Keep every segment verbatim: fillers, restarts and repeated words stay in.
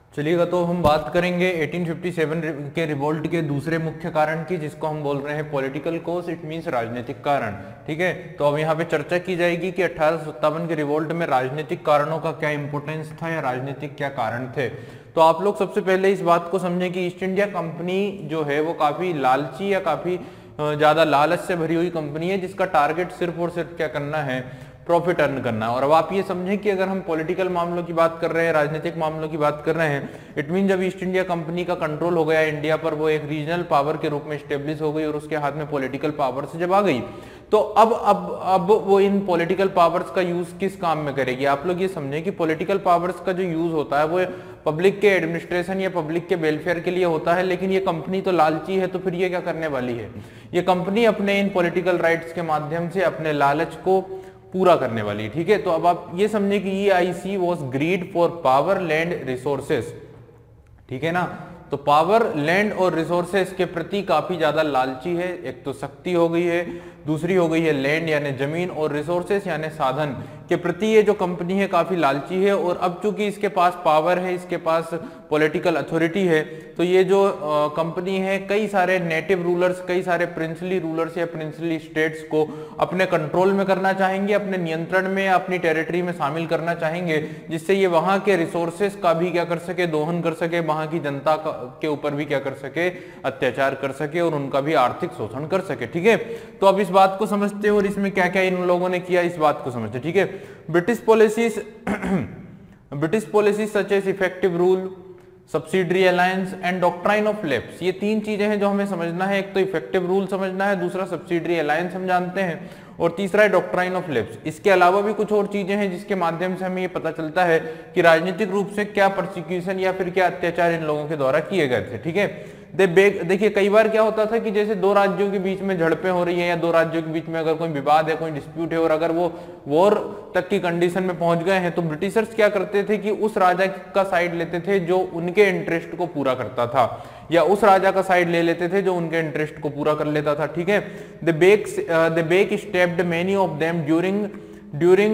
चलिएगा, तो हम बात करेंगे अठारह सौ सत्तावन के रिवोल्ट के दूसरे मुख्य कारण की, जिसको हम बोल रहे हैं पॉलिटिकल कॉज, इट मींस राजनीतिक कारण। ठीक है, तो अब यहाँ पे चर्चा की जाएगी कि अठारह सौ सत्तावन के रिवोल्ट में राजनीतिक कारणों का क्या इंपोर्टेंस था या राजनीतिक क्या कारण थे। तो आप लोग सबसे पहले इस बात को समझें कि ईस्ट इंडिया कंपनी जो है वो काफी लालची या काफी ज्यादा लालच से भरी हुई कंपनी है, जिसका टारगेट सिर्फ और सिर्फ क्या करना है, प्रॉफिट अर्न करना है। और अब आप ये समझें कि अगर हम पॉलिटिकल मामलों की बात कर रहे हैं, राजनीतिक मामलों की बात कर रहे हैं, इट मीन जब ईस्ट इंडिया कंपनी का कंट्रोल हो गया इंडिया पर, वो एक रीजनल पावर के रूप में स्टेब्लिश हो गई और उसके हाथ में पॉलिटिकल पावर से जब आ गई, तो अब अब अब वो इन पॉलिटिकल पावर्स का यूज किस काम में करेगी। आप लोग ये समझें कि पॉलिटिकल पावर्स का जो यूज होता है वो पब्लिक के एडमिनिस्ट्रेशन या पब्लिक के वेलफेयर के लिए होता है, लेकिन ये कंपनी तो लालची है, तो फिर ये क्या करने वाली है, ये कंपनी अपने इन पॉलिटिकल राइट्स के माध्यम से अपने लालच को पूरा करने वाली है। ठीक है, तो अब आप ये समझे कि E I C was greed for power, land, resources. ठीक है ना, तो पावर, लैंड और रिसोर्सेस के प्रति काफी ज्यादा लालची है। एक तो शक्ति हो गई है, दूसरी हो गई है लैंड यानी जमीन, और रिसोर्सेस यानी साधन के प्रति ये जो कंपनी है काफी लालची है। और अब चूंकि इसके पास पावर है, इसके पास पॉलिटिकल अथॉरिटी है, तो ये जो कंपनी है कई सारे नेटिव रूलर्स, कई सारे प्रिंसली रूलर्स या प्रिंसली स्टेट्स को अपने कंट्रोल में करना चाहेंगे, अपने नियंत्रण में, अपनी टेरिटरी में शामिल करना चाहेंगे, जिससे ये वहां के रिसोर्सेस का भी क्या कर सके, दोहन कर सके, वहां की जनता के ऊपर भी क्या कर सके, अत्याचार कर सके और उनका भी आर्थिक शोषण कर सके। ठीक है, तो अब इस बात को समझते हैं और इसमें क्या क्या इन लोगों ने किया इस बात को समझते। ठीक है, British policies British policies such as effective rule, subsidiary alliance and doctrine of lapse, ये तीन चीजें हैं जो हमें समझना है। एक तो इफेक्टिव रूल समझना है, दूसरा सब्सिडरी अलायंस हम जानते हैं, और तीसरा है डॉक्ट्राइन ऑफ लैप्स। इसके अलावा भी कुछ और चीजें हैं जिसके माध्यम से हमें ये पता चलता है कि राजनीतिक रूप से क्या परसिक्यूशन या फिर क्या अत्याचार इन लोगों के द्वारा किए गए थे। ठीक है, देखिए कई बार क्या होता था कि जैसे दो राज्यों के बीच में झड़पें हो रही है या दो राज्यों के बीच में अगर कोई विवाद है, कोई डिस्प्यूट है, और अगर वो वॉर तक की कंडीशन में पहुंच गए हैं, तो ब्रिटिशर्स क्या करते थे कि उस राजा का साइड लेते थे जो उनके इंटरेस्ट को पूरा करता था, या उस राजा का साइड ले लेते थे जो उनके इंटरेस्ट को पूरा कर लेता था। ठीक है, the back the back stepped many of them during during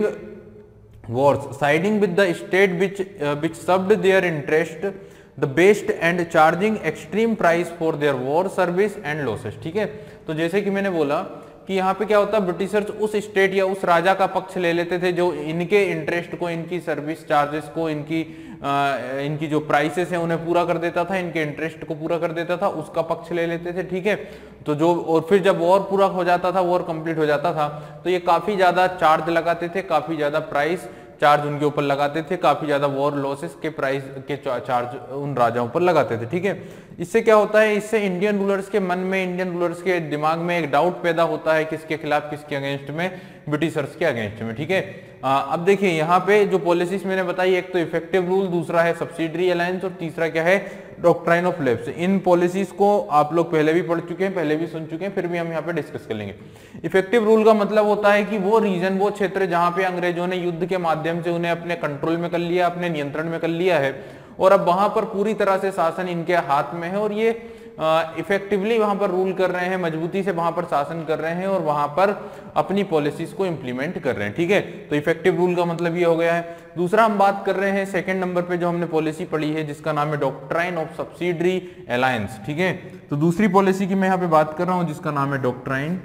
wars, siding with the state which uh, which served their interest the best and charging extreme price for their war service and losses। ठीक है, तो जैसे कि मैंने बोला कि यहाँ पे क्या होता है, ब्रिटिशर्स उस स्टेट या उस राजा का पक्ष ले लेते थे जो इनके इंटरेस्ट को, इनकी सर्विस चार्जेस को, इनकी आ, इनकी जो प्राइसेस है उन्हें पूरा कर देता था, इनके इंटरेस्ट को पूरा कर देता था, उसका पक्ष ले लेते थे। ठीक है, तो जो और फिर जब वॉर पूरा हो जाता था, वॉर कंप्लीट हो जाता था, तो ये काफी ज्यादा चार्ज लगाते थे, काफी ज्यादा प्राइस चार्ज उनके ऊपर लगाते थे, काफी ज्यादा वॉर लॉसेस के प्राइस के चार्ज उन राजाओं पर लगाते थे। ठीक है, इससे क्या होता है, इससे इंडियन रूलर्स के मन में, इंडियन रूलर्स के दिमाग में एक डाउट पैदा होता है किसके खिलाफ, किसके अगेंस्ट में, ब्रिटिशर्स के अगेंस्ट में। ठीक है, अब देखिए यहाँ पे जो पॉलिसीज मैंने बताई, एक तो इफेक्टिव रूल, दूसरा है सब्सिडरी अलायंस और तीसरा क्या है, डॉक्ट्राइन ऑफ लैप्स। इन पॉलिसीज को आप लोग पहले भी पढ़ चुके हैं, पहले भी सुन चुके हैं, फिर भी हम यहाँ पे डिस्कस कर लेंगे। इफेक्टिव रूल का मतलब होता है कि वो रीजन, वो क्षेत्र जहां पे अंग्रेजों ने युद्ध के माध्यम से उन्हें अपने कंट्रोल में कर लिया, अपने नियंत्रण में कर लिया है, और अब वहां पर पूरी तरह से शासन इनके हाथ में है और ये इफेक्टिवली वहां पर रूल कर रहे हैं, मजबूती से वहां पर शासन कर रहे हैं और वहां पर अपनी पॉलिसीज को इंप्लीमेंट कर रहे हैं। ठीक है, तो इफेक्टिव रूल का मतलब ये हो गया है। दूसरा हम बात कर रहे हैं सेकंड नंबर पे जो हमने पॉलिसी पढ़ी है, जिसका नाम है डॉक्ट्राइन ऑफ सब्सिडरी अलायंस। ठीक है, तो दूसरी पॉलिसी की मैं यहाँ पे बात कर रहा हूं जिसका नाम है doctrine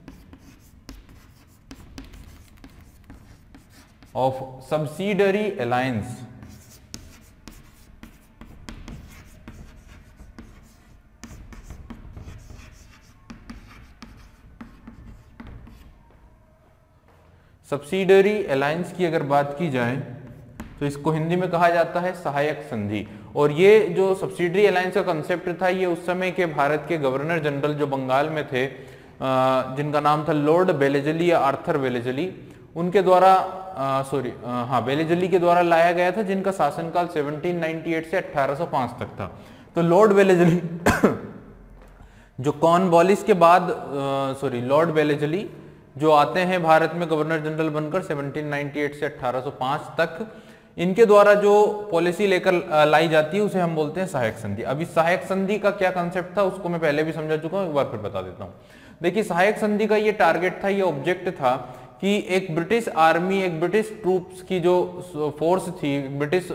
of subsidiary alliance. Subsidiary alliance की अगर बात की जाए तो इसको हिंदी में कहा जाता है सहायक संधि। और ये जो सब्सिडरी अलायंस का कंसेप्ट था, ये उस समय के भारत के गवर्नर जनरल जो बंगाल में थे, जिनका नाम था लॉर्ड वेलेजली या आर्थर वेलेजली, उनके द्वारा सॉरी हाँ वेलेजली के द्वारा लाया गया था, जिनका शासनकाल सत्रह सौ अट्ठानवे से अठारह सौ पाँच तक था। तो लॉर्ड वेलेजली जो कॉर्नवालिस के बाद सॉरी लॉर्ड वेलेजली जो आते हैं भारत में गवर्नर जनरल बनकर सत्रह सौ अट्ठानवे से अठारह सौ पाँच तक, इनके द्वारा जो पॉलिसी लेकर लाई जाती है उसे हम बोलते हैं सहायक संधि। अभी सहायक संधि का क्या कंसेप्ट था उसको मैं पहले भी समझा चुका हूं, एक बार फिर बता देता हूं। देखिए सहायक संधि का ये टारगेट था, ये ऑब्जेक्ट था कि एक ब्रिटिश आर्मी, एक ब्रिटिश ट्रूप्स की जो फोर्स थी, ब्रिटिश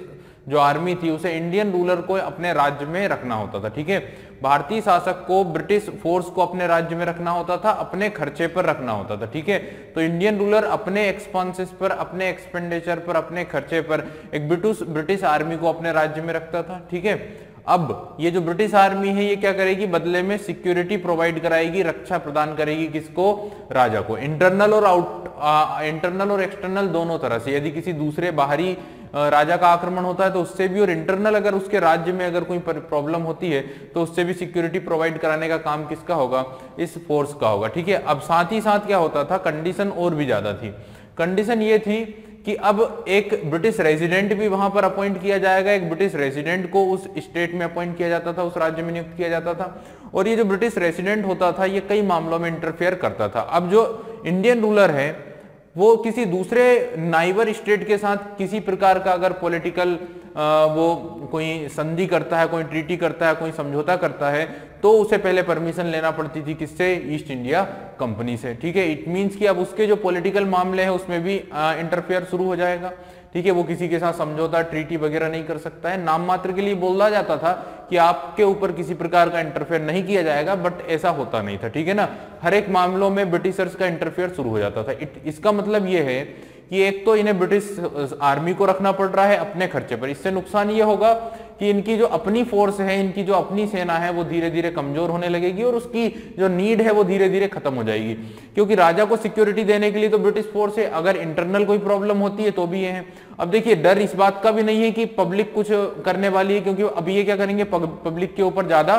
जो आर्मी थी उसे इंडियन रूलर को अपने राज्य में रखना होता था। ठीक है, भारतीय शासक को ब्रिटिश फोर्स को अपने राज्य में रखना होता था, अपने खर्चे पर रखना होता था। ठीक है, तो इंडियन रूलर अपने एक्सपेंसेस पर, अपने एक्सपेंडिचर पर, अपने खर्चे पर एक ब्रिटिश ब्रिटिश आर्मी को अपने राज्य में रखता था। ठीक है, अब ये जो ब्रिटिश आर्मी है ये क्या करेगी, बदले में सिक्योरिटी प्रोवाइड कराएगी, रक्षा प्रदान करेगी किसको, राजा को, इंटरनल और आउट इंटरनल और एक्सटर्नल दोनों तरह से। यदि किसी दूसरे बाहरी राजा का आक्रमण होता है तो उससे भी, और इंटरनल अगर उसके राज्य में अगर कोई प्रॉब्लम होती है तो उससे भी सिक्योरिटी प्रोवाइड कराने का काम किसका होगा, इस फोर्स का होगा। ठीक है, अब साथ ही साथ क्या होता था, कंडीशन और भी ज्यादा थी। कंडीशन ये थी कि अब एक ब्रिटिश रेजिडेंट भी वहां पर अपॉइंट किया जाएगा, एक ब्रिटिश रेजिडेंट को उस स्टेट में अपॉइंट किया जाता था, उस राज्य में नियुक्त किया जाता था, और ये जो ब्रिटिश रेजिडेंट होता था ये कई मामलों में इंटरफेयर करता था। अब जो इंडियन रूलर है वो किसी दूसरे नाइबर स्टेट के साथ किसी प्रकार का अगर पॉलिटिकल वो कोई संधि करता है, कोई ट्रीटी करता है, कोई समझौता करता है, तो उसे पहले परमिशन लेना पड़ती थी किससे, ईस्ट इंडिया कंपनी से। ठीक है, इट मींस कि अब उसके जो पॉलिटिकल मामले हैं उसमें भी इंटरफेयर शुरू हो जाएगा। ठीक है, वो किसी के साथ समझौता ट्रीटी वगैरह नहीं कर सकता है। नाम मात्र के लिए बोला जाता था कि आपके ऊपर किसी प्रकार का इंटरफेयर नहीं किया जाएगा, बट ऐसा होता नहीं था। ठीक है ना, हर एक मामलों में ब्रिटिशर्स का इंटरफेयर शुरू हो जाता था। इट, इसका मतलब ये है कि एक तो इन्हें ब्रिटिश आर्मी को रखना पड़ रहा है अपने खर्चे पर। इससे नुकसान ये होगा कि इनकी जो अपनी फोर्स है, इनकी जो अपनी सेना है वो धीरे धीरे कमजोर होने लगेगी और उसकी जो नीड है वो धीरे धीरे खत्म हो जाएगी, क्योंकि राजा को सिक्योरिटी देने के लिए तो ब्रिटिश फोर्स है, अगर इंटरनल कोई प्रॉब्लम होती है तो भी ये है। अब देखिए, डर इस बात का भी नहीं है कि पब्लिक कुछ करने वाली है, क्योंकि अभी ये क्या करेंगे, पब्लिक के ऊपर ज्यादा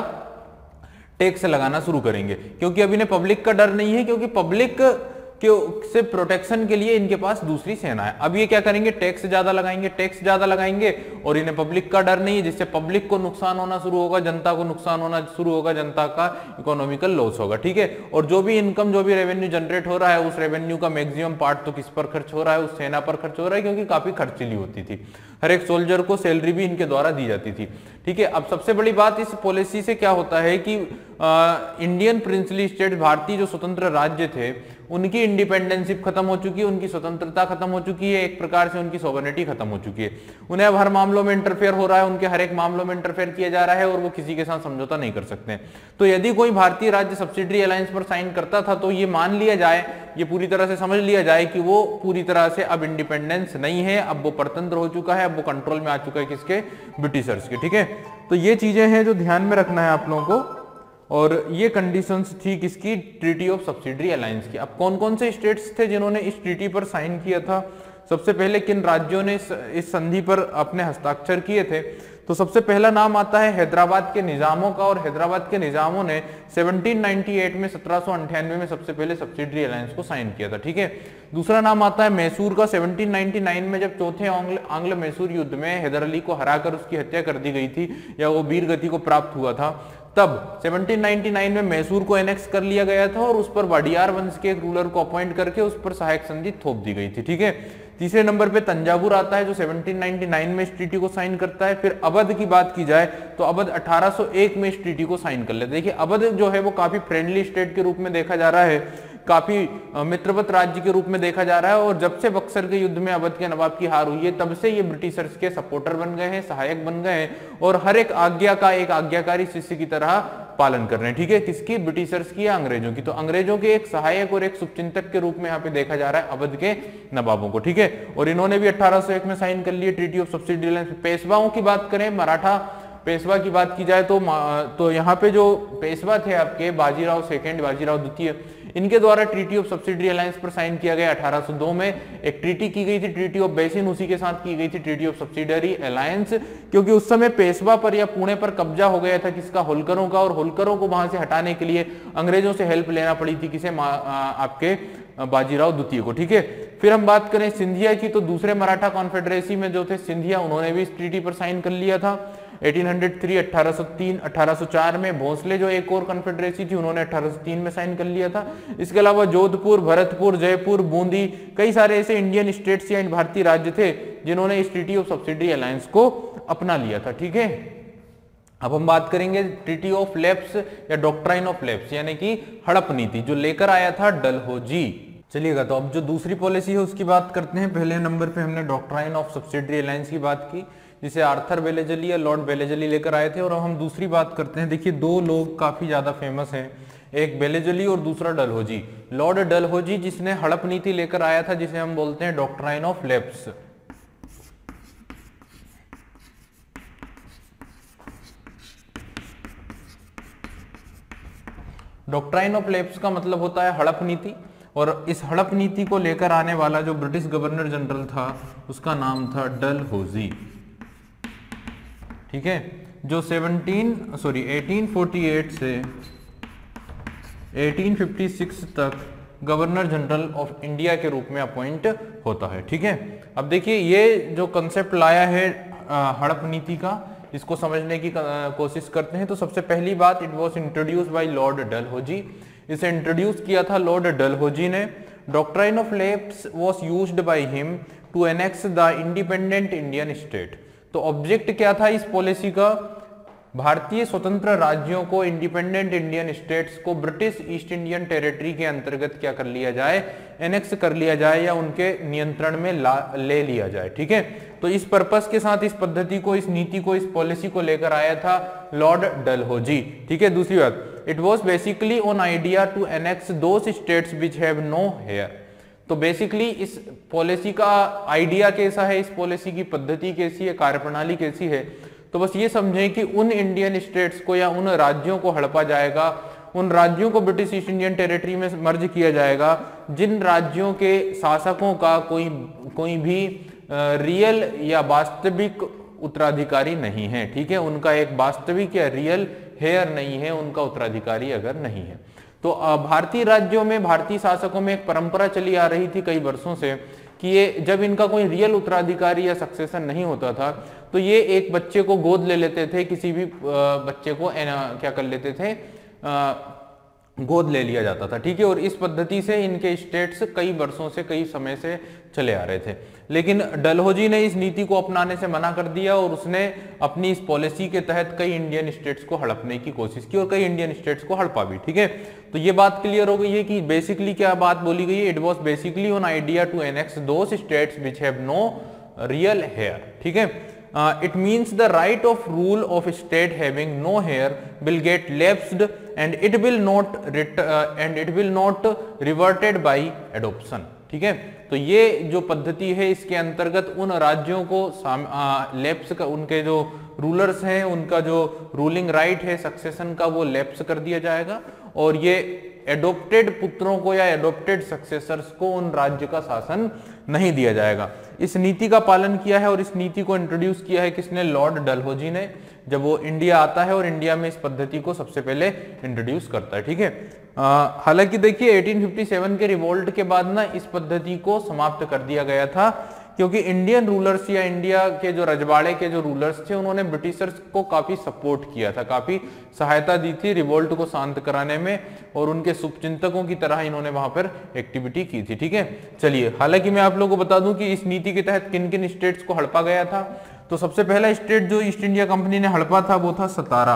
टैक्स लगाना शुरू करेंगे, क्योंकि अभी इन्हें पब्लिक का डर नहीं है, क्योंकि पब्लिक के से प्रोटेक्शन के लिए इनके पास दूसरी सेना है। अब ये क्या करेंगे, टैक्स ज्यादा लगाएंगे, टैक्स ज्यादा लगाएंगे, और इन्हें पब्लिक का डर नहीं है, जिससे पब्लिक को नुकसान होना शुरू होगा, जनता को नुकसान होना शुरू होगा, जनता का इकोनॉमिकल लॉस होगा। ठीक है, और जो भी इनकम, जो भी रेवेन्यू जनरेट हो रहा है, उस रेवेन्यू का मैक्सिमम पार्ट तो किस पर खर्च हो रहा है, उस सेना पर खर्च हो रहा है, क्योंकि काफी खर्चीली होती थी। हर एक सोल्जर को सैलरी भी इनके द्वारा दी जाती थी। ठीक है, अब सबसे बड़ी बात इस पॉलिसी से क्या होता है कि आ, इंडियन प्रिंसली स्टेट, भारतीय जो स्वतंत्र राज्य थे, उनकी इंडिपेंडेंसिप खत्म हो चुकी है, उनकी स्वतंत्रता खत्म हो चुकी है, एक प्रकार से उनकी सॉवरेनिटी खत्म हो चुकी है। उन्हें अब हर मामलों में इंटरफेयर हो रहा है, उनके हर एक मामलों में इंटरफेयर किया जा रहा है, और वो किसी के साथ समझौता नहीं कर सकते। तो यदि कोई भारतीय राज्य सब्सिडरी अलायंस पर साइन करता था तो ये मान लिया जाए, ये पूरी तरह से समझ लिया जाए कि वो पूरी तरह से अब इंडिपेंडेंस नहीं है, अब वो परतंत्र हो चुका है, अब वो कंट्रोल में आ चुका है किसके, ब्रिटिशर्स के। ठीक है, तो ये चीजें हैं जो ध्यान में रखना है आप लोगों को, और ये कंडीशंस थी किसकी, ट्रीटी ऑफ सब्सिडरी अलायंस की। अब कौन कौन से स्टेट्स थे जिन्होंने इस ट्रीटी पर साइन किया था, सबसे पहले किन राज्यों ने इस संधि पर अपने हस्ताक्षर किए थे, तो सबसे पहला नाम आता है हैदराबाद के निजामों का, और हैदराबाद के निजामों ने सत्रह सौ अट्ठानवे में सत्रह सौ अंठानवे में सबसे पहले सब्सिडरी अलायंस को साइन किया था। ठीक है, दूसरा नाम आता है मैसूर का, सत्रह सौ निन्यानवे में जब चौथे आंग्ल आंग्ल मैसूर युद्ध में हैदर अली को हराकर उसकी हत्या कर दी गई थी, या वो वीर गति को प्राप्त हुआ था, तब सत्रह सौ निन्यानवे में मैसूर को एनेक्स कर लिया गया था, और उस पर वाडियार वंश के एक रूलर को अपॉइंट करके उस पर सहायक संधि थोप दी गई थी। ठीक है, तीसरे नंबर पे तंजावुर आता है जो सत्रह सौ निन्यानवे में इस ट्रीटी को साइन करता है। फिर अवध की बात की जाए तो अवध अठारह सौ एक में इस ट्रीटी को साइन कर लेते हैं। देखिए, अवध जो है वो काफी फ्रेंडली स्टेट के रूप में देखा जा रहा है, काफी मित्रवत राज्य के रूप में देखा जा रहा है, और जब से बक्सर के युद्ध में अवध के नवाब की हार हुई है तब से ये ब्रिटिशर्स के सपोर्टर बन गए हैं, सहायक बन गए हैं, और हर एक आज्ञा का एक आज्ञाकारी शिष्य की तरह पालन कर रहे हैं। ठीक है, किसकी, ब्रिटिशर्स की या अंग्रेजों की, तो अंग्रेजों के एक सहायक और एक शुभचिंतक के रूप में यहाँ पे देखा जा रहा है अवध के नवाबों को। ठीक है, और इन्होंने भी अठारह सौ एक में साइन कर लिए ट्रीटी ऑफ सब्सिडरी अलायंस। पेशवाओं की बात करें, मराठा पेशवा की बात की जाए तो तो यहाँ पे जो पेशवा थे आपके, बाजीराव सेकेंड, बाजीराव द्वितीय, इनके द्वारा ट्रीटी ऑफ सब्सिडरी अलायंस पर साइन किया गया। अठारह सौ दो में एक ट्रीटी की गई थी, ट्रीटी ऑफ बेसिन, उसी के साथ की गई थी ट्रीटी ऑफ सब्सिडरी अलायंस, क्योंकि उस समय पेशवा पर या पुणे पर कब्जा हो गया था किसका, होलकरों का, और होलकरों को वहां से हटाने के लिए अंग्रेजों से हेल्प लेना पड़ी थी किसे, आपके बाजीराव द्वितीय को। ठीक है, फिर हम बात करें सिंधिया की, तो दूसरे मराठा कॉन्फेडरेसी में जो थे सिंधिया, उन्होंने भी इस ट्रीटी पर साइन कर लिया था अठारह सौ तीन, अठारह सौ तीन, अठारह सौ चार में। भोसले जो एक और कॉन्फेडरेसी थी, उन्होंने अठारह सौ तीन में साइन कर लिया था। इसके अलावा जोधपुर, भरतपुर, जयपुर, बूंदी, कई सारे ऐसे इंडियन स्टेट्स या भारतीय राज्य थे जिन्होंने इस ट्रीटी ऑफ सब्सिडरी अलायंस को अपना लिया था। ठीक है, अब हम बात करेंगे ट्रीटी ऑफ लैप्स या डॉक्ट्राइन ऑफ लैप्स, यानी कि हड़प नीति, जो लेकर आया था डलहौजी। चलिएगा, तो अब जो दूसरी पॉलिसी है उसकी बात करते हैं। पहले नंबर पे हमने डॉक्ट्राइन ऑफ सब्सिडरी अलायंस की बात की। जिसे आर्थर बेलेजली या लॉर्ड बेलेजली लेकर आए थे। और हम दूसरी बात करते हैं, देखिए दो लोग काफी ज्यादा फेमस हैं, एक बेलेजली और दूसरा डलहौजी। लॉर्ड डलहौजी जिसने हड़प नीति लेकर आया था, जिसे हम बोलते हैं doctrine of lapse. Doctrine of lapse का मतलब होता है हड़प नीति, और इस हड़प नीति को लेकर आने वाला जो ब्रिटिश गवर्नर जनरल था उसका नाम था डलहौजी। ठीक है, जो seventeen sorry eighteen forty eight से एटीन फिफ्टी सिक्स तक गवर्नर जनरल ऑफ इंडिया के रूप में अपॉइंट होता है। ठीक है, अब देखिए ये जो कंसेप्ट लाया है हड़प नीति का, इसको समझने की कोशिश करते हैं। तो सबसे पहली बात, it was introduce by lord Dalhousie. इसे इंट्रोड्यूस किया था लॉर्ड डलहौजी ने। Doctrine of lapse was used by him to annex the independent Indian state. तो ऑब्जेक्ट क्या था इस पॉलिसी का? भारतीय स्वतंत्र राज्यों को, इंडिपेंडेंट इंडियन स्टेट्स को ब्रिटिश ईस्ट इंडियन टेरिटरी के अंतर्गत क्या कर लिया जाए, एनेक्स कर लिया जाए या उनके नियंत्रण में ला, ले लिया जाए। ठीक है, तो इस पर्पस के साथ इस पद्धति को, इस नीति को, इस पॉलिसी को लेकर आया था लॉर्ड डलहौजी। ठीक है, दूसरी बात, it was basically on idea to annex those states which have no heir. तो बेसिकली इस पॉलिसी का आइडिया कैसा है, इस पॉलिसी की पद्धति कैसी है, कार्यप्रणाली कैसी है, तो बस ये समझें कि उन इंडियन स्टेट्स को या उन राज्यों को हड़पा जाएगा, उन राज्यों को ब्रिटिश ईस्ट इंडियन टेरिटरी में मर्ज किया जाएगा जिन राज्यों के शासकों का कोई कोई भी रियल या वास्तविक उत्तराधिकारी नहीं है। ठीक है, उनका एक वास्तविक या रियल हेयर नहीं है, उनका उत्तराधिकारी अगर नहीं है। तो भारतीय राज्यों में, भारतीय शासकों में एक परंपरा चली आ रही थी कई वर्षों से कि ये जब इनका कोई रियल उत्तराधिकारी या सक्सेसर नहीं होता था तो ये एक बच्चे को गोद ले लेते थे, किसी भी बच्चे को क्या कर लेते थे, गोद ले लिया जाता था। ठीक है, और इस पद्धति से इनके स्टेट्स कई वर्षों से, कई समय से चले आ रहे थे। लेकिन डलहौजी ने इस नीति को अपनाने से मना कर दिया और उसने अपनी इस पॉलिसी के तहत कई इंडियन स्टेट्स को हड़पने की कोशिश की और कई इंडियन स्टेट्स को हड़पा भी। ठीक है, तो ये बात क्लियर हो गई है कि बेसिकली क्या बात बोली गई है, it was basically on idea to annex those states which have no real heir. ठीक है, it means the right of rule of state having no heir will get lapsed and it will not and it will not reverted by adoption. ठीक है, तो ये जो पद्धति है इसके अंतर्गत उन राज्यों को लैप्स का, उनके जो रूलर्स हैं उनका जो रूलिंग राइट है सक्सेशन का, वो लैप्स कर दिया जाएगा और ये एडॉप्टेड पुत्रों को या एडॉप्टेड सक्सेसर्स को उन राज्य का शासन नहीं दिया जाएगा। इस नीति का पालन किया है और इस नीति को इंट्रोड्यूस किया है किसने? लॉर्ड डलहौजी ने, जब वो इंडिया आता है और इंडिया में इस पद्धति को सबसे पहले इंट्रोड्यूस करता है। ठीक है, हालांकि देखिए एटीन फिफ्टी सेवन के रिवोल्ट के बाद ना इस पद्धति को समाप्त कर दिया गया था क्योंकि इंडियन रूलर्स या इंडिया के जो रजवाड़े के जो रूलर्स थे उन्होंने ब्रिटिशर्स को काफी सपोर्ट किया था, काफी सहायता दी थी रिवोल्ट को शांत कराने में और उनके शुभचिंतकों की तरह इन्होंने वहां पर एक्टिविटी की थी। ठीक है, चलिए, हालांकि मैं आप लोगों को बता दूं कि इस नीति के तहत किन किन स्टेट्स को हड़पा गया था। तो सबसे पहला स्टेट जो ईस्ट इंडिया कंपनी ने हड़पा था वो था सतारा।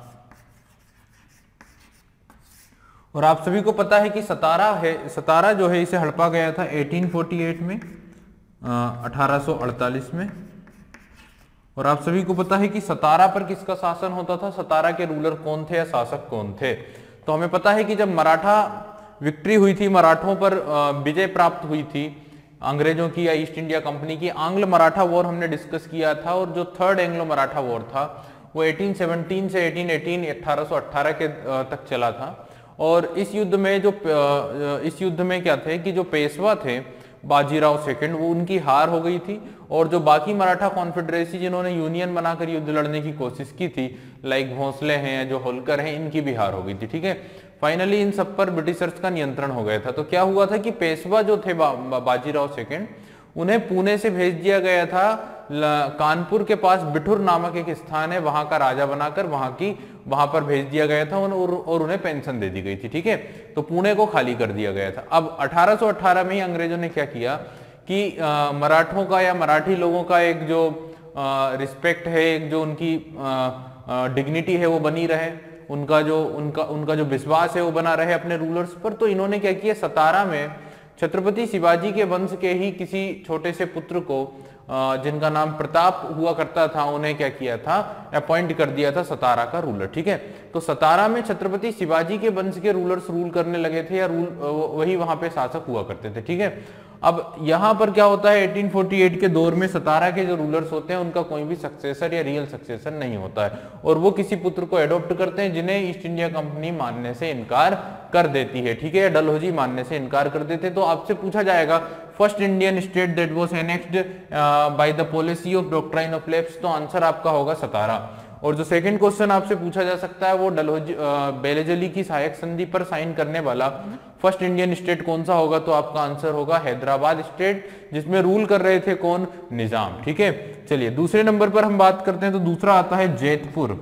और आप सभी को पता है कि सतारा है, सतारा जो है इसे हड़पा गया था एटीन फोर्टी एट में, अठारह सौ अड़तालीस में। और आप सभी को पता है कि सतारा पर किसका शासन होता था, सतारा के रूलर कौन थे या शासक कौन थे। तो हमें पता है कि जब मराठा विक्ट्री हुई थी, मराठों पर विजय प्राप्त हुई थी अंग्रेजों की या ईस्ट इंडिया कंपनी की, आंग्ल मराठा वॉर हमने डिस्कस किया था और जो थर्ड एंग्लो मराठा वॉर था वो एटीन सेवनटीन से एटीन एटीन अठारह सौ अठारह के तक चला था। और इस युद्ध में जो इस युद्ध में क्या थे कि जो पेशवा थे बाजीराव सेकंड, वो उनकी हार हो गई थी और जो बाकी मराठा कॉन्फेडरेसी जिन्होंने यूनियन बनाकर युद्ध लड़ने की कोशिश की थी, लाइक भोंसले हैं, जो होलकर हैं, इनकी भी हार हो गई थी। ठीक है, फाइनली इन सब पर ब्रिटिशर्स का नियंत्रण हो गया था। तो क्या हुआ था कि पेशवा जो थे बा, बा, बाजीराव सेकंड, उन्हें पुणे से भेज दिया गया था कानपुर के पास बिठुर नामक एक स्थान है, वहां का राजा बनाकर वहां की वहां पर भेज दिया गया था और, और उन्हें पेंशन दे दी गई थी। ठीक है, तो पुणे को खाली कर दिया गया था। अब अठारह सौ अठारह में ही अंग्रेजों ने क्या किया कि आ, मराठों का या मराठी लोगों का एक जो रिस्पेक्ट है, एक जो उनकी डिग्निटी है वो बनी रहे, उनका जो उनका उनका जो विश्वास है वो बना रहे अपने रूलर्स पर। तो इन्होंने क्या किया, सतारा में छत्रपति शिवाजी के वंश के ही किसी छोटे से पुत्र को जिनका नाम प्रताप हुआ करता था, उन्हें क्या किया था, अपॉइंट कर दिया था सतारा का रूलर। ठीक है, तो सतारा में छत्रपति शिवाजी के वंश के रूलर्स रूल करने लगे थे, या रूल वही वहां पे शासक हुआ करते थे। ठीक है, अब यहां पर क्या होता है, अठारह सौ अड़तालीस के दौर में सतारा के जो रूलर्स होते हैं उनका कोई भी सक्सेसर या रियल सक्सेसर नहीं होता है, और वो किसी पुत्र को एडॉप्ट करते हैं जिन्हें ईस्ट इंडिया कंपनी मानने से इनकार कर देती है। ठीक है, डलहौजी मानने से इनकार कर देते। तो आपसे पूछा जाएगा first Indian state that was annexed by the policy of doctrine of lapse, तो आंसर आपका होगा सतारा। और जो सेकंड क्वेश्चन आपसे पूछा जा सकता है वो डलहौजी बेलेजली की सहायक संधि पर साइन करने वाला फर्स्ट इंडियन स्टेट कौन सा होगा, तो आपका आंसर होगा हैदराबाद स्टेट, जिसमें रूल कर रहे थे कौन, निजाम। ठीक है, चलिए दूसरे नंबर पर हम बात करते हैं, तो दूसरा आता है जैतपुर।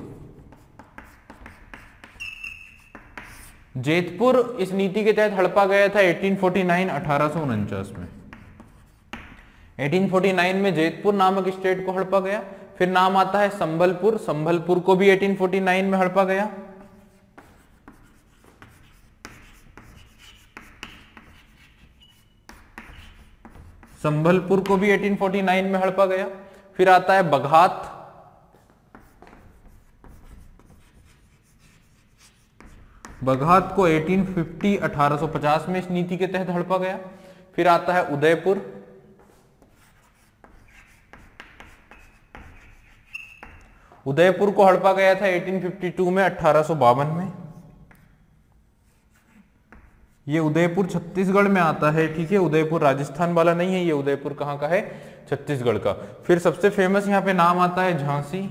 जैतपुर इस नीति के तहत हड़पा गया था अठारह सौ उनचास अठारह सौ उनचास में। अठारह सौ उनचास में जैतपुर नामक स्टेट को हड़पा गया। फिर नाम आता है संबलपुर, संबलपुर को भी अठारह सौ उनचास में हड़पा गया। संबलपुर को भी अठारह सौ उनचास में हड़पा गया। फिर आता है बघात, बघात को अठारह सौ पचास अठारह सौ पचास में इस नीति के तहत हड़पा गया। फिर आता है उदयपुर, उदयपुर को हड़पा गया था अठारह सौ बावन में अठारह सौ बावन में। ये उदयपुर छत्तीसगढ़ में आता है। ठीक है, उदयपुर राजस्थान वाला नहीं है, ये उदयपुर कहां का है, छत्तीसगढ़ का। फिर सबसे फेमस यहां पे नाम आता है झांसी,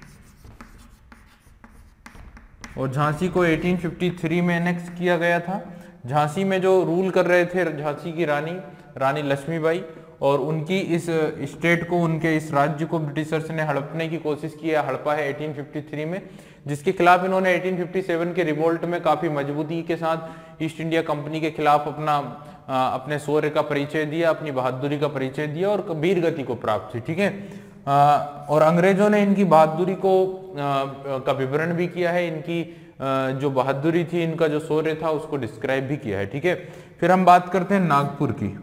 और झांसी को अठारह सौ तिरेपन में एनेक्स किया गया था। झांसी में जो रूल कर रहे थे झांसी की रानी रानी लक्ष्मीबाई, और उनकी इस स्टेट को, उनके इस राज्य को ब्रिटिशर्स ने हड़पने की कोशिश की है, हड़पा है अठारह सौ तिरेपन में, जिसके खिलाफ इन्होंने अठारह सौ सत्तावन के रिवोल्ट में काफी मजबूती के साथ ईस्ट इंडिया कंपनी के खिलाफ अपना आ, अपने शौर्य का परिचय दिया, अपनी बहादुरी का परिचय दिया और वीर गति को प्राप्त हुई। ठीक है, आ, और अंग्रेजों ने इनकी बहादुरी को आ, का विवरण भी किया है, इनकी आ, जो बहादुरी थी, इनका जो शौर्य था उसको डिस्क्राइब भी किया है। ठीक है, फिर हम बात करते हैं नागपुर की।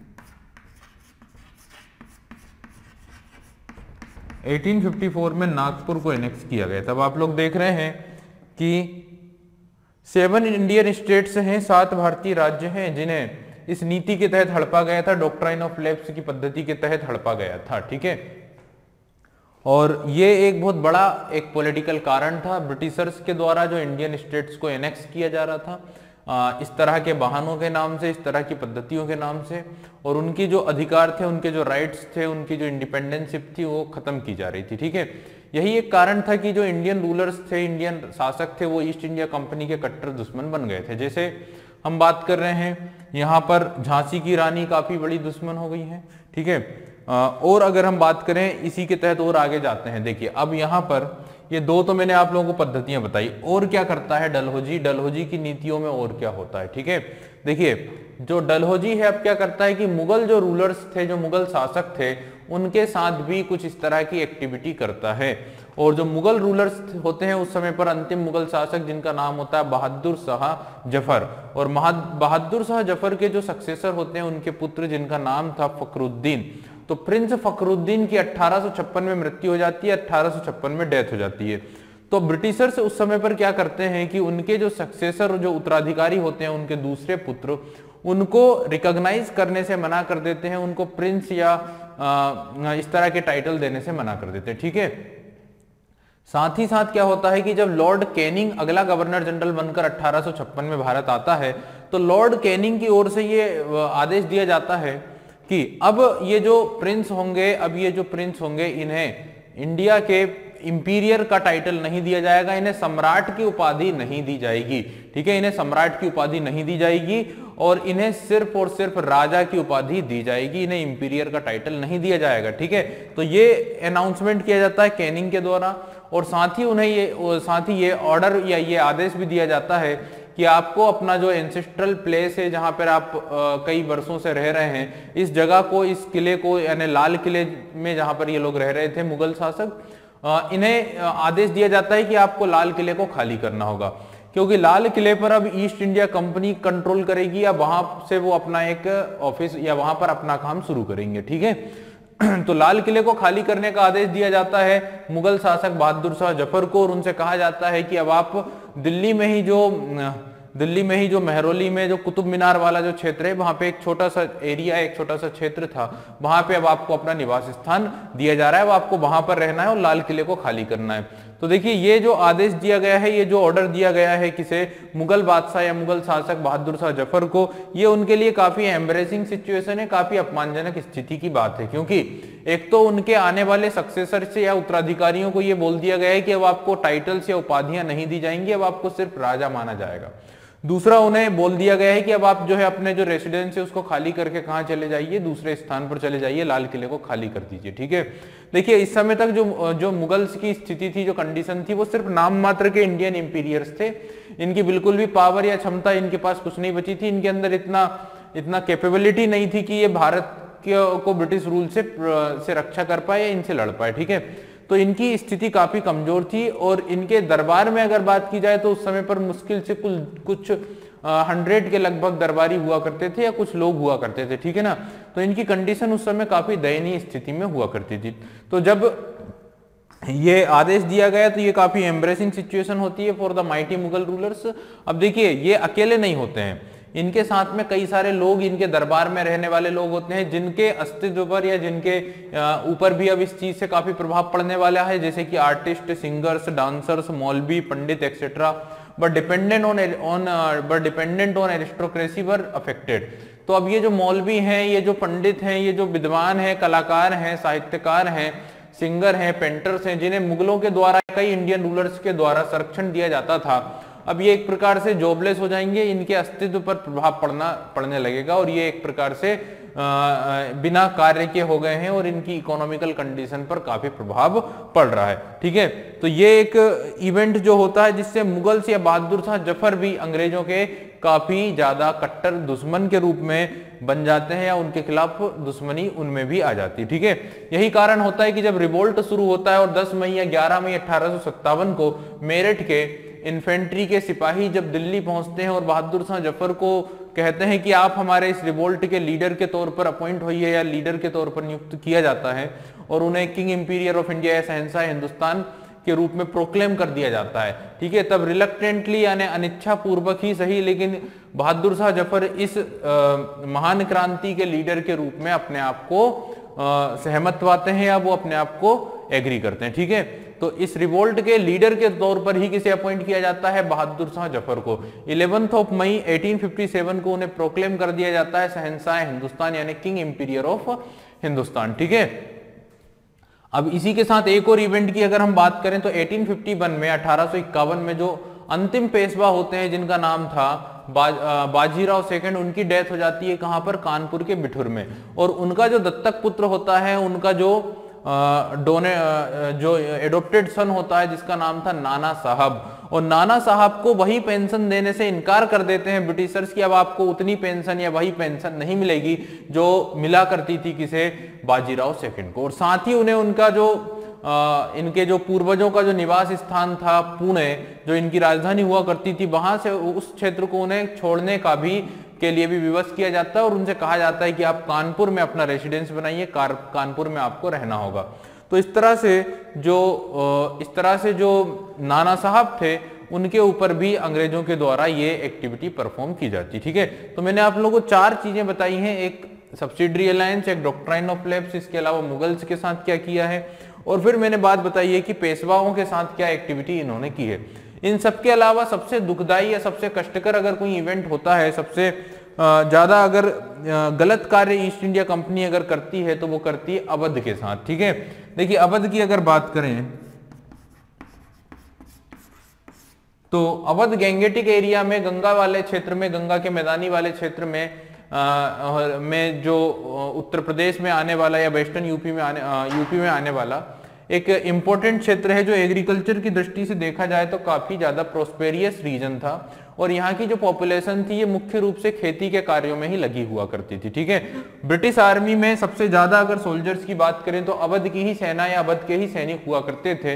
अठारह सौ चौवन में नागपुर को एनेक्स किया गया। तब आप लोग देख रहे हैं कि सेवन इंडियन स्टेट्स हैं, सात भारतीय राज्य हैं जिन्हें इस नीति के तहत हड़पा गया था, डॉक्ट्राइन ऑफ लैप्स की पद्धति के तहत हड़पा गया था। ठीक है, और ये एक बहुत बड़ा एक पॉलिटिकल कारण था, ब्रिटिशर्स के द्वारा जो इंडियन स्टेट्स को एनेक्स किया जा रहा था इस तरह के बहानों के नाम से, इस तरह की पद्धतियों के नाम से, और उनकी जो अधिकार थे, उनके जो राइट्स थे, उनकी जो इंडिपेंडेंशिप थी वो खत्म की जा रही थी। ठीक है, यही एक कारण था कि जो इंडियन रूलर्स थे, इंडियन शासक थे, वो ईस्ट इंडिया कंपनी के कट्टर दुश्मन बन गए थे। जैसे हम बात कर रहे हैं यहाँ पर झांसी की रानी काफी बड़ी दुश्मन हो गई है। ठीक है, और अगर हम बात करें इसी के तहत और आगे जाते हैं, देखिए अब यहाँ पर ये दो तो मैंने आप लोगों को पद्धतियां बताई, और क्या करता है डलहौजी, डलहौजी की नीतियों में और क्या होता है। ठीक है, देखिए जो डलहौजी है अब क्या करता है कि मुगल जो रूलर्स थे, जो मुगल शासक थे, उनके साथ भी कुछ इस तरह की एक्टिविटी करता है। और जो मुगल रूलर्स होते हैं उस समय पर अंतिम मुगल शासक जिनका नाम होता है बहादुर शाह जफर, और बहादुर शाह जफर के जो सक्सेसर होते हैं उनके पुत्र जिनका नाम था फखरुद्दीन। तो प्रिंस फखरुद्दीन की अठारह सौ छप्पन में मृत्यु हो जाती है, अठारह सौ छप्पन में डेथ हो जाती है। तो ब्रिटिशर्स उस समय पर क्या करते हैं कि उनके जो सक्सेसर, जो उत्तराधिकारी होते हैं, उनके दूसरे पुत्र, उनको रिकॉग्नाइज करने से मना कर देते हैं, उनको प्रिंस या आ, इस तरह के टाइटल देने से मना कर देते हैं। ठीक है, साथ ही साथ क्या होता है कि जब लॉर्ड कैनिंग अगला गवर्नर जनरल बनकर अठारह सौ छप्पन में भारत आता है, तो लॉर्ड कैनिंग की ओर से ये आदेश दिया जाता है कि अब ये जो प्रिंस होंगे, अब ये जो प्रिंस होंगे, इन्हें इंडिया के इंपीरियर का टाइटल नहीं दिया जाएगा, इन्हें सम्राट की उपाधि नहीं दी जाएगी। ठीक है, इन्हें सम्राट की उपाधि नहीं दी जाएगी और इन्हें सिर्फ और सिर्फ राजा की उपाधि दी जाएगी, इन्हें इंपीरियर का टाइटल नहीं दिया जाएगा। ठीक है, तो ये अनाउंसमेंट किया जाता है कैनिंग के द्वारा, और साथ ही उन्हें ये साथ ही ये ऑर्डर या ये आदेश भी दिया जाता है कि आपको अपना जो एंसेस्ट्रल प्लेस है, जहां पर आप आ, कई वर्षों से रह रहे हैं, इस जगह को, इस किले को, यानी लाल किले में जहां पर ये लोग रह रहे थे मुगल शासक, इन्हें आदेश दिया जाता है कि आपको लाल किले को खाली करना होगा। क्योंकि लाल किले पर अब ईस्ट इंडिया कंपनी कंट्रोल करेगी या वहां से वो अपना एक ऑफिस या वहां पर अपना काम शुरू करेंगे, ठीक है। तो लाल किले को खाली करने का आदेश दिया जाता है मुगल शासक बहादुर शाह जफर को, और उनसे कहा जाता है कि अब आप दिल्ली में ही जो दिल्ली में ही जो मेहरौली में जो कुतुब मीनार वाला जो क्षेत्र है, वहां पे एक छोटा सा एरिया, एक छोटा सा क्षेत्र था, वहां पे अब आपको अपना निवास स्थान दिया जा रहा है, अब आपको वहां पर रहना है और लाल किले को खाली करना है। तो देखिए ये जो आदेश दिया गया है, ये जो ऑर्डर दिया गया है किसे, मुगल बादशाह या मुगल शासक बहादुर शाह जफर को, ये उनके लिए काफी एम्बरेसिंग सिचुएशन है, काफी अपमानजनक स्थिति की बात है। क्योंकि एक तो उनके आने वाले सक्सेसर से या उत्तराधिकारियों को ये बोल दिया गया है कि अब आपको टाइटल्स या उपाधियां नहीं दी जाएंगी, अब आपको सिर्फ राजा माना जाएगा। दूसरा, उन्हें बोल दिया गया है कि अब आप जो है अपने जो रेसिडेंस है उसको खाली करके कहां चले जाइए, दूसरे स्थान पर चले जाइए, लाल किले को खाली कर दीजिए, ठीक है। देखिए इस समय तक जो जो मुगल्स की स्थिति थी, जो कंडीशन थी, वो सिर्फ नाम मात्र के इंडियन इंपीरियर्स थे। इनकी बिल्कुल भी पावर या क्षमता इनके पास कुछ नहीं बची थी, इनके अंदर इतना इतना कैपेबिलिटी नहीं थी कि ये भारत को ब्रिटिश रूल से से रक्षा कर पाए या इनसे लड़ पाए, ठीक है। तो इनकी स्थिति काफी कमजोर थी, और इनके दरबार में अगर बात की जाए तो उस समय पर मुश्किल से कुल कुछ हंड्रेड के लगभग दरबारी हुआ करते थे या कुछ लोग हुआ करते थे, ठीक है ना। तो इनकी कंडीशन उस समय काफी दयनीय स्थिति में हुआ करती थी। तो जब ये आदेश दिया गया तो ये काफी एम्ब्रेसिंग सिचुएशन होती है for the mighty Mughal rulers. अब देखिए ये अकेले नहीं होते हैं, इनके साथ में कई सारे लोग, इनके दरबार में रहने वाले लोग होते हैं जिनके अस्तित्व पर या जिनके ऊपर भी अब इस चीज से काफी प्रभाव पड़ने वाला है, जैसे कि artist, singers, dancers, maulvi, pandit etcetera, but dependent on on but dependent on aristocracy were affected. तो अब ये जो मौलवी हैं, ये जो पंडित हैं, ये जो विद्वान हैं, कलाकार हैं, साहित्यकार हैं, सिंगर हैं, पेंटर्स हैं, जिन्हें मुगलों के द्वारा, कई इंडियन रूलर्स के द्वारा संरक्षण दिया जाता था, अब ये एक प्रकार से जॉबलेस हो जाएंगे, इनके अस्तित्व पर प्रभाव पड़ना पड़ने लगेगा, और ये एक प्रकार से आ, बिना कार्य के हो गए हैं और इनकी इकोनॉमिकल कंडीशन पर काफी प्रभाव पड़ रहा है, ठीक है। तो ये एक इवेंट जो होता है जिससे मुगल्स या बहादुर शाह जफर भी अंग्रेजों के काफी ज्यादा कट्टर दुश्मन के रूप में बन जाते हैं, या उनके खिलाफ दुश्मनी उनमें भी आ जाती है, ठीक है। यही कारण होता है कि जब रिवोल्ट शुरू होता है और दस मई या ग्यारह मई अठारह सौ सत्तावन को मेरठ के इन्फेंट्री के सिपाही जब दिल्ली पहुंचते हैं और बहादुर शाह जफर को कहते हैं कि आप हमारे इस रिवोल्ट के लीडर के तौर पर अपॉइंट होइए या लीडर के तौर पर नियुक्त किया जाता है, और उन्हें किंग इंपीरियर ऑफ इंडिया या शहंशाह हिंदुस्तान के रूप में प्रोक्लेम कर दिया जाता है, ठीक है। तब रिलक्टेंटली यानी अनिच्छा पूर्वक ही सही, लेकिन बहादुर शाह जफर इस आ, महान क्रांति के लीडर के रूप में अपने आप को सहमत पाते हैं या वो अपने आप को एग्री करते हैं, ठीक है। तो इस रिवोल्ट के लीडर के तौर पर ही किसे अपॉइंट किया जाता है, बहादुर शाह जफर को। इलेवेंथ ऑफ मई अठारह सौ सत्तावन को उन्हें प्रोक्लेम कर दिया जाता है शहंशाह हिंदुस्तान यानी किंग इंपीरियर ऑफ हिंदुस्तान, ठीक है। अब इसी के साथ एक और इवेंट की अगर हम बात करें तो अठारह सौ इक्यावन में अठारह सौ इक्यावन में जो अंतिम पेशवा होते हैं जिनका नाम था बाज, बाजीराव सेकंड, उनकी डेथ हो जाती है कहां पर, कानपुर के बिठुर में, और उनका जो दत्तक पुत्र होता है, उनका जो डोने जो एडोप्टेड सन होता है जिसका नाम था नाना साहब, और नाना साहब को वही पेंशन देने से इनकार कर देते हैं ब्रिटिशर्स की अब आपको उतनी पेंशन या वही पेंशन नहीं मिलेगी जो मिला करती थी किसे, बाजीराव सेकंड को। और साथ ही उन्हें उनका जो आ, इनके जो पूर्वजों का जो निवास स्थान था पुणे, जो इनकी राजधानी हुआ करती थी, वहां से उस क्षेत्र को उन्हें छोड़ने का भी के लिए भी विवश किया जाता है, और उनसे कहा जाता है कि आप कानपुर में अपना रेसिडेंस बनाइए, कानपुर में आपको रहना होगा। तो इस तरह से जो इस तरह से जो नाना साहब थे उनके ऊपर भी अंग्रेजों के द्वारा ये एक्टिविटी परफॉर्म की जाती, ठीक है। तो मैंने आप लोगों को चार चीजें बताई हैं, एक सब्सिडरी अलायंस, एक डॉक्ट्राइन ऑफ लैप्स, इसके अलावा मुगल्स के साथ क्या किया है, और फिर मैंने बात बताई है कि पेशवाओं के साथ क्या एक्टिविटी इन्होंने की है। इन सबके अलावा सबसे दुखदाई या सबसे कष्टकर अगर कोई इवेंट होता है, सबसे ज्यादा अगर गलत कार्य ईस्ट इंडिया कंपनी अगर करती है तो वो करती है अवध के साथ, ठीक है। देखिए अवध की अगर बात करें तो अवध गैंगेटिक एरिया में, गंगा वाले क्षेत्र में, गंगा के मैदानी वाले क्षेत्र में आ, में जो उत्तर प्रदेश में आने वाला या वेस्टर्न यूपी में आने यूपी में आने वाला एक इंपॉर्टेंट क्षेत्र है, जो एग्रीकल्चर की दृष्टि से देखा जाए तो काफी ज्यादा प्रोस्पेरियस रीजन था, और यहाँ की जो पॉपुलेशन थी ये मुख्य रूप से खेती के कार्यों में ही लगी हुआ करती थी, ठीक है। ब्रिटिश आर्मी में सबसे ज्यादा अगर सोल्जर्स की बात करें तो अवध की ही सेना या अवध के ही सैनिक हुआ करते थे,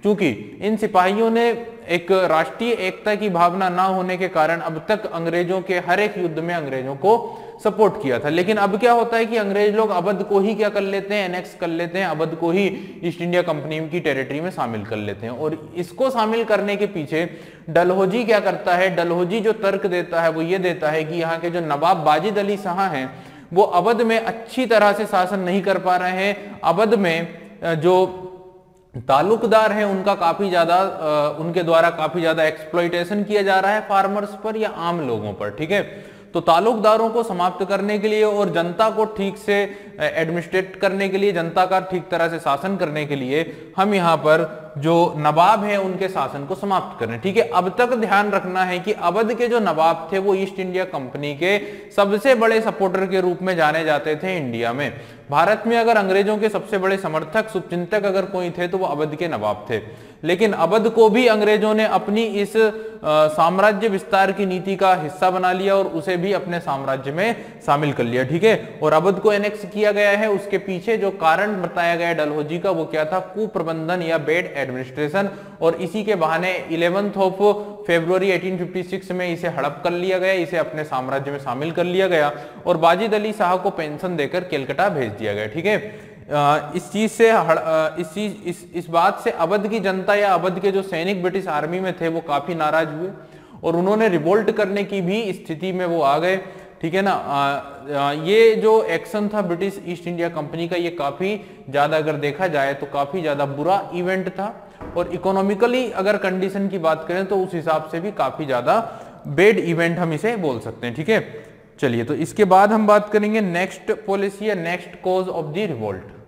क्योंकि इन सिपाहियों ने एक राष्ट्रीय एकता की भावना ना होने के कारण अब तक अंग्रेजों के हर एक युद्ध में अंग्रेजों को सपोर्ट किया था। लेकिन अब क्या होता है कि अंग्रेज लोग अवध को ही क्या कर लेते हैं, एनेक्स कर लेते हैं, अवध को ही ईस्ट इंडिया कंपनी की टेरिटरी में शामिल कर लेते हैं। और इसको शामिल करने के पीछे डलहौजी क्या करता है, डलहौजी जो तर्क देता है वो ये देता है कि यहाँ के जो नवाब बाजिद अली शाह हैं वो अवध में अच्छी तरह से शासन नहीं कर पा रहे हैं। अवध में जो तालुकदार हैं उनका काफी ज्यादा उनके द्वारा काफी ज्यादा एक्सप्लॉइटेशन किया जा रहा है फार्मर्स पर या आम लोगों पर, ठीक है। तो तालुकदारों को समाप्त करने के लिए और जनता को ठीक से एडमिनिस्ट्रेट करने के लिए, जनता का ठीक तरह से शासन करने के लिए हम यहाँ पर जो नवाब हैं उनके शासन को समाप्त करें, ठीक है। अब तक ध्यान रखना है कि अवध के जो नवाब थे वो ईस्ट इंडिया कंपनी के सबसे बड़े सपोर्टर के रूप में जाने जाते थे इंडिया में। भारत में अगर अंग्रेजों के सबसे बड़े समर्थक शुभचिंतक अगर कोई थे तो वो अवध के नवाब थे। लेकिन अवध को भी अंग्रेजों ने अपनी इस साम्राज्य विस्तार की नीति का हिस्सा बना लिया और उसे भी अपने साम्राज्य में शामिल कर लिया, ठीक है। और अवध को एनेक्स किया गया है, उसके पीछे जो कारण बताया गया डलहौजी का वो क्या था, कुप्रबंधन या बेड एडमिनिस्ट्रेशन। और इसी के बहाने इलेवेंथ ऑफ फरवरी अठारह सौ छप्पन में इसे हड़प कर लिया गया, इसे अपने साम्राज्य में शामिल कर लिया गया और बाजिद अली शाह को पेंशन देकर कलकत्ता भेज दिया गया, ठीक है। इस चीज से इस चीज इस इस बात से अवध की जनता या अवध के जो सैनिक ब्रिटिश आर्मी में थे वो काफी नाराज हुए और उन्होंने रिवोल्ट करने की भी स्थिति में वो आ गए, ठीक है ना। आ, आ, ये जो एक्शन था ब्रिटिश ईस्ट इंडिया कंपनी का ये काफी ज्यादा अगर देखा जाए तो काफी ज्यादा बुरा इवेंट था और इकोनॉमिकली अगर कंडीशन की बात करें तो उस हिसाब से भी काफी ज्यादा बेड इवेंट हम इसे बोल सकते हैं, ठीक है। चलिए, तो इसके बाद हम बात करेंगे नेक्स्ट पॉलिसी या next cause of the revolt.